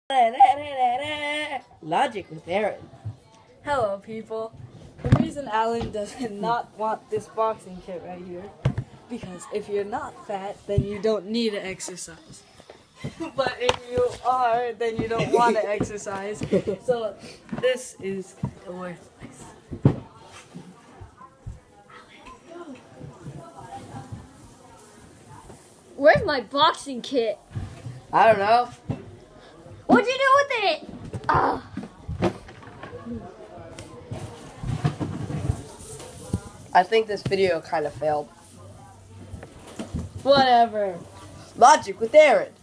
Logic with Arin. Hello, people. The reason Alan does not want this boxing kit right here, because if you're not fat, then you don't need to exercise. But if you are, then you don't want to exercise. So this is worthless. Where's my boxing kit? I don't know. What'd you do with it? Oh. I think this video kind of failed. Whatever. Logic with Arin.